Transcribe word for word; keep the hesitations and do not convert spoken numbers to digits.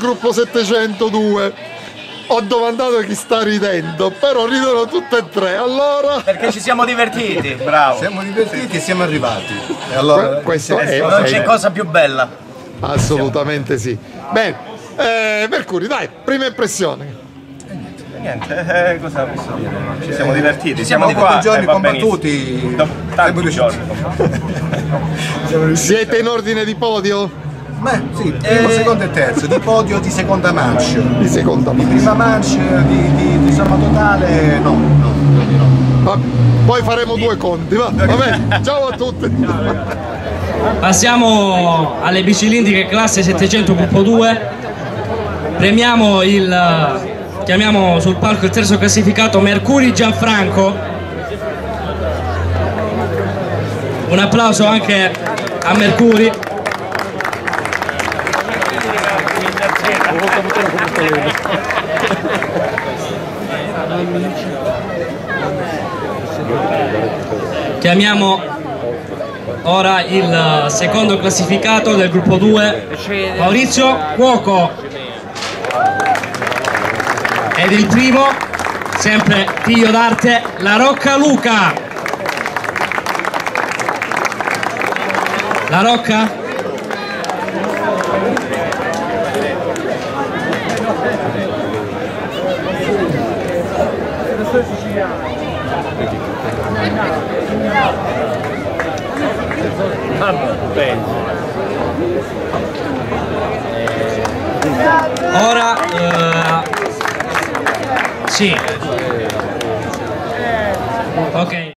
gruppo settecentodue. Ho domandato chi sta ridendo, però ridono tutte e tre, allora... Perché ci siamo divertiti, bravo. Siamo divertiti e siamo arrivati. E allora, questo eh, è, non c'è è, cosa più bella. Assolutamente sì. Bene, eh, Mercurio, dai, prima impressione. Niente, eh, cosa posso dire? Ci siamo divertiti, ci siamo, siamo qua giorni e va combattuti. Dopo tanti giorni. Siete in ordine di podio? Beh, sì, primo, eh... secondo e terzo, di podio di seconda manche. Di seconda manche. Di prima manche, di, di, di somma totale, no, no, no. Va, poi faremo due conti, va, va bene, ciao a tutti. Passiamo alle bicilindriche classe settecento gruppo due. Premiamo il, chiamiamo sul palco il terzo classificato Mercuri Gianfranco. Un applauso anche a Mercuri. Chiamiamo ora il secondo classificato del gruppo due, Maurizio Cuoco, ed il primo, sempre figlio d'arte, Arocca Luca. Arocca? Ora uh, sì, ok.